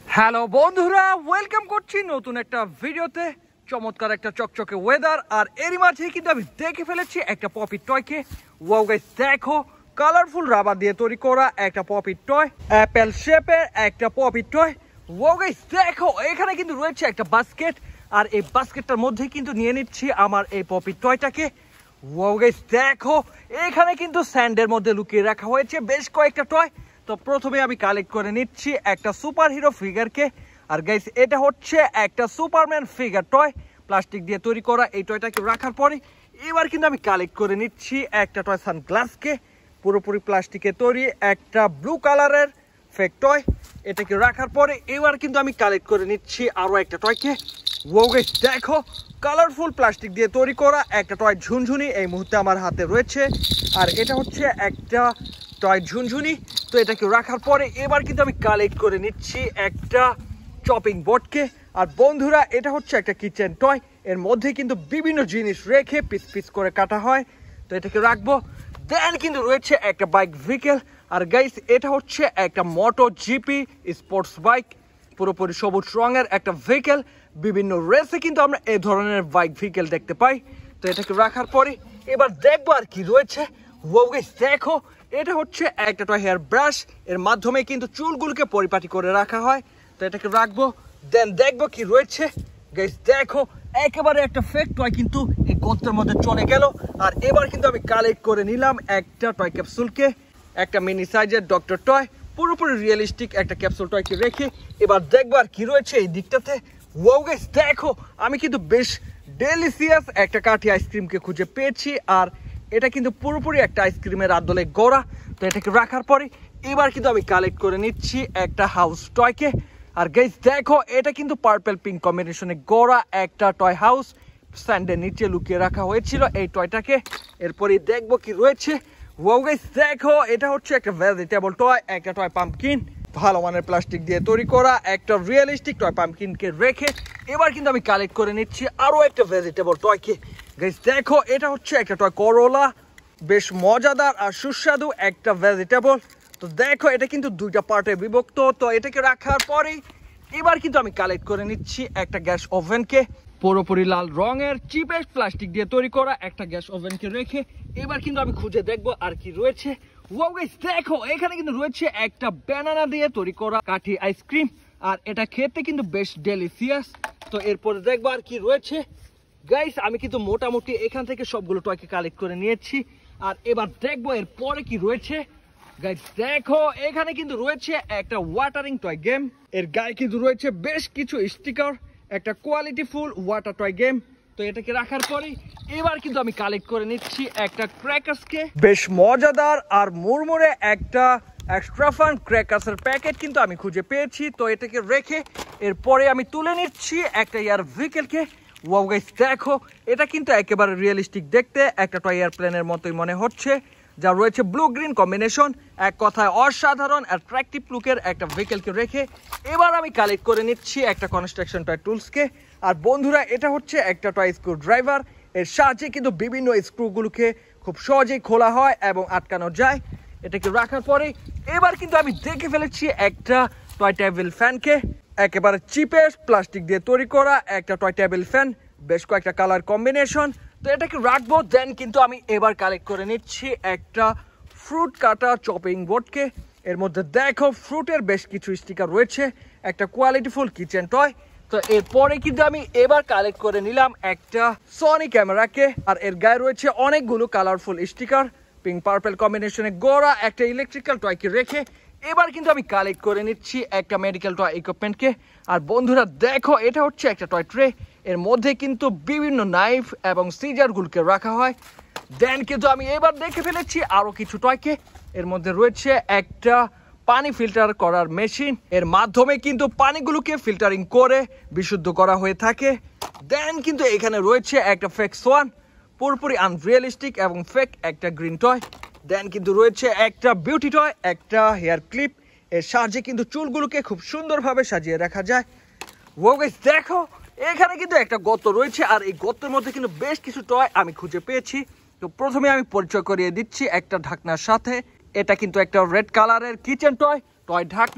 Hello বন্ধুরা, welcome করছি নতুন একটা ভিডিওতে। চমৎকার একটা চকচকে ওয়েদার, আর এরই মাঝে কিন্তু আমি দেখে ফেলেছি একটা পপি টয়কে। ওয়াও গাইস, দেখো কালারফুল রাবার দিয়ে তৈরি করা একটা পপি টয়, অ্যাপেল শেপের একটা পপি টয়। ওয়াও গাইস, দেখো এখানে কিন্তু রয়েছে একটা বাস্কেট, আর এই বাস্কেটটার মধ্যে কিন্তু নিয়ে নিচ্ছি আমার এই পপি টয়টাকে। ওয়াও গাইস, দেখো এখানে কিন্তু স্যান্ডের মধ্যে লুকিয়ে রাখা হয়েছে বেশ কয়েকটা টয়। তো প্রথমে আমি কালেক্ট করে নিচ্ছি একটা সুপার হিরো ফিগারকে। আর গাইস, এটা হচ্ছে একটা সুপারম্যান ফিগার টয়, প্লাস্টিক দিয়ে তৈরি করা। এই টয়টাকে রাখার পরে এবার কিন্তু আমি কালেক্ট করে নিচ্ছি একটা টয় সানগ্লাসকে, পুরোপুরি প্লাস্টিকে তৈরি একটা ব্লু কালারের ফেক টয়। এটাকে রাখার পরে এবার কিন্তু আমি কালেক্ট করে নিচ্ছি আরো একটা টয়কে। ওয়াও গাইস, দেখো কালারফুল প্লাস্টিক দিয়ে তৈরি করা একটা টয় ঝুনঝুনি এই মুহূর্তে আমার হাতে রয়েছে। আর এটা হচ্ছে একটা টয় ঝুনঝুনি। তো এটাকে রাখার পরে এবার কিন্তু আমি কালেক্ট করে নিচ্ছি একটা চপিং বোর্ডকে। আর বন্ধুরা, এটা হচ্ছে একটা কিচেন টয়, এর মধ্যে কিন্তু বিভিন্ন জিনিস রেখে পিস পিস করে কাটা হয়। তো এটাকে রাখবো। দেন কিন্তু রয়েছে একটা বাইক ভেহিকেল। আর গাইস, এটা হচ্ছে একটা মোটো জিপি স্পোর্টস বাইক, পুরোপুরি সবুজ রঙের একটা ভেহিকেল। বিভিন্ন রেসে কিন্তু আমরা এই ধরনের বাইক ভেহিকেল দেখতে পাই। তো এটাকে রাখার পরে এবার দেখবো আর কি রয়েছে। ওয়াও গাইস, দেখো এটা হচ্ছে একটা টয় হেয়ার ব্রাশ, এর মাধ্যমে কিন্তু চুলগুলোকে পরিপাটি করে রাখা হয়। তো এটাকে রাখবো, দেন দেখবো কি রয়েছে। গাইস দেখো, একেবারে একটা ফেক টয় কিন্তু এই গর্তের মধ্যে চলে গেল। আর এবার কিন্তু আমি কালেক্ট করে নিলাম একটা টয় ক্যাপসুলকে, একটা মিনি সাইজের ডক্টর টয়, পুরোপুরি রিয়েলিস্টিক একটা ক্যাপসুল টয়কে রেখে এবার দেখবো আর কি রয়েছে এই দিকটাতে। ওয়াও গাইস, দেখো আমি কিন্তু বেশ ডেলিসিয়াস একটা কাঠি আইসক্রিমকে খুঁজে পেয়েছি। আর এটা কিন্তু পুরোপুরি একটা আইসক্রিমের আদলে গড়া। তো এটাকে রাখার পরে এবার কিন্তু আমি কালেক্ট করে নিচ্ছি একটা হাউস টয়কে। আর গাইস দেখো, এটা কিন্তু পার্পল পিঙ্ক কম্বিনেশনে গড়া একটা টয় হাউস, স্যান্ডের নিচে লুকিয়ে রাখা হয়েছিল এই টয়টাকে। এরপরে দেখবো কি রয়েছে। ওয়াও গাইস, দেখো এটা হচ্ছে একটা ভেজিটেবল টয়, একটা টয় পাম্পকিন, ভালো মানের প্লাস্টিক দিয়ে তৈরি করা একটা রিয়েলিস্টিক টয় পাম্পকিনকে রেখে এবার কিন্তু আমি কালেক্ট করে নিচ্ছি আরো একটা ভেজিটেবল টয়কে। গাইস দেখো, এটা হচ্ছে একটা টয় করলা, বেশ মজাদার আর সুস্বাদু একটা ভেজিটেবল। তো দেখো, এটা কিন্তু দুইটা পার্টে বিভক্ত। তো এটাকে রাখার পরেই এবার কিন্তু আমি কালেক্ট করে নিচ্ছি একটা গ্যাস ওভেনকে, পুরোপুরি লাল রঙের চিপেস্ট প্লাস্টিক দিয়ে তৈরি করা একটা গ্যাস ওভেনকে রেখে এবার কিন্তু আমি খুঁজে দেখবো আর কি রয়েছে। ওয়াও গাইস, দেখো এখানে কিন্তু রয়েছে একটা ব্যানানা দিয়ে তৈরি করা কাঠি আইসক্রিম, আর এটা খেতে কিন্তু বেশ ডেলিসিয়াস। তো এরপরে দেখবো আর কি রয়েছে। গাইস, আমি কিন্তু মোটামুটি এখান থেকে সবগুলো টয়কে কালেক্ট করে নিয়েছি। আর এবার দেখবো এর পরে কি রয়েছে। গাইস দেখো, এখানে কিন্তু রয়েছে একটা ওয়াটারিং টয় গেম, এর গায়ে কিন্তু রয়েছে বেশ কিছু স্টিকার, একটা quality full water toy game. তো এটাকে রাখার পরে এবার কিন্তু আমি কালেক্ট করে নিচ্ছি একটা ক্র্যাকার্সকে, বেশ মজাদার আর মুড়মুড়ে একটা এক্সট্রা ফান ক্র্যাকার্সের প্যাকেট কিন্তু আমি খুঁজে পেয়েছি। তো এটাকে রেখে এরপরে আমি তুলে নিচ্ছি একটা এয়ার ভেহিকেলকে। ওয়াও গাইস, দেখো এটা কিন্তু একেবারে রিয়েলিস্টিক দেখতে, একটা টয় এয়ারপ্লেনের মতোই মনে হচ্ছে, যা রয়েছে ব্লু গ্রিন কম্বিনেশন। এক কথায় অসাধারণ অ্যাট্রাকটিভ লুকের একটা ভেহিকেলকে রেখে এবার আমি কালেক্ট করে নিচ্ছি একটা কনস্ট্রাকশন টয় টুলসকে। আর বন্ধুরা, এটা হচ্ছে একটা টয় স্ক্রু ড্রাইভার, এর সাহায্যে কিন্তু বিভিন্ন স্ক্রুগুলোকে খুব সহজেই খোলা হয় এবং আটকানো যায়। এটাকে রাখার পরে এবার কিন্তু আমি দেখে ফেলেছি একটা টয় টেবিল ফ্যানকে, একেবারে চিপেস্ট প্লাস্টিক দিয়ে তৈরি করা একটা টয় টেবিল ফ্যান, বেশ কয়েকটা কালার কম্বিনেশন। তো এটাকে রাখবো। দেন কিন্তু আমি এবার কালেক্ট করে নিচ্ছি একটা ফ্রুট কাটা চপিং বোর্ডকে, এর মধ্যে দেখো ফ্রুটের বেশ কিছু স্টিকার রয়েছে, একটা কোয়ালিটিফুল কিচেন টয়। তো এরপরে কিন্তু আমি এবার কালেক্ট করে নিলাম একটা সনি ক্যামেরাকে, আর এর গায়ে রয়েছে অনেকগুলো কালারফুল স্টিকার, পিঙ্ক পার্পল কম্বিনেশনে গড়া একটা ইলেকট্রিক্যাল টয়কে রেখে এবার কিন্তু আমি কালেক্ট করে নিচ্ছি একটা মেডিকেল টয় ইকুইপমেন্টকে। আর বন্ধুরা দেখো, এটা হচ্ছে একটা টয় ট্রে, এর মধ্যে কিন্তু বিভিন্ন নাইফ এবং সিজারগুলোকে রাখা হয়। দেন কিন্তু আমি এবার দেখে ফেলেছি আরো কিছু টয়কে, এর মধ্যে রয়েছে একটা পানি ফিল্টার করার মেশিন, এর মাধ্যমে কিন্তু পানিগুলোকে ফিল্টারিং করে বিশুদ্ধ করা হয়ে থাকে। দেন কিন্তু এখানে রয়েছে একটা ফেক সোয়ান, পুরোপুরি আনরিয়েলিস্টিক এবং ফেক একটা গ্রিন টয়। দেন কিন্তু রয়েছে একটা বিউটি টয়, একটা হেয়ার ক্লিপ, এর সাহায্যে কিন্তু চুলগুলোকে খুব সুন্দরভাবে সাজিয়ে রাখা যায়। ওয়াও গাইস, দেখো এখানে কিন্তু একটা গর্ত রয়েছে, আর এই গর্তের মধ্যে কিন্তু বেশ কিছু টয় আমি খুঁজে পেয়েছি। তো প্রথমে আমি পরিচয় করিয়ে দিচ্ছি একটা ঢাকনার সাথে। এটা কিন্তু একটা রেড কালারের কিচেন টয় ঢাকনা।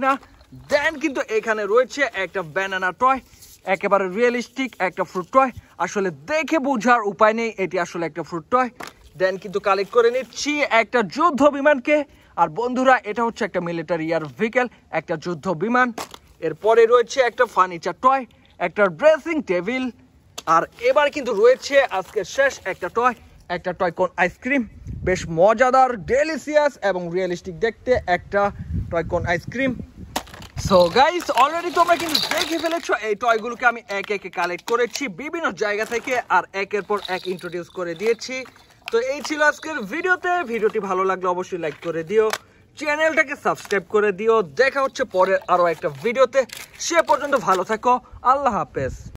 দেন কিন্তু এখানে রয়েছে একটা ব্যানানা টয়, একেবারে রিয়েলিস্টিক একটা ফ্রুট টয়, আসলে দেখে বোঝার উপায় নেই এটি আসলে একটা ফ্রুট টয়। দেন কিন্তু কালেক্ট করে নিচ্ছি একটা যুদ্ধ বিমানকে, আর বন্ধুরা এটা হচ্ছে একটা মিলিটারি এয়ার ভেহিকেল, একটা যুদ্ধ বিমান। এরপরে রয়েছে একটা ফার্নিচার টয়, একটা ড্রেসিং টেবিল, আর এবার কিন্তু রয়েছে আজকের শেষ একটা টয় কোন আইসক্রিম, বেশ মজাদার, ডেলিসিয়াস এবং রিয়েলিস্টিক দেখতে একটা টয় কোন আইসক্রিম। সো গাইস অলরেডি তোমরা কিন্তু দেখে ফেলেছো এই টয়গুলোকে আমি একে একে কালেক্ট করেছি বিভিন্ন জায়গা থেকে, আর একের পর এক ইন্ট্রোডিউস করে দিয়েছি। তো এই ছিল আজকের ভিডিওটি ভালো লাগলে অবশ্যই লাইক করে দিও, চ্যানেলটাকে সাবস্ক্রাইব করে দিও। দেখা হচ্ছে পরের আরো একটা ভিডিওতে, সে পর্যন্ত ভালো থাকো, আল্লাহ হাফেজ।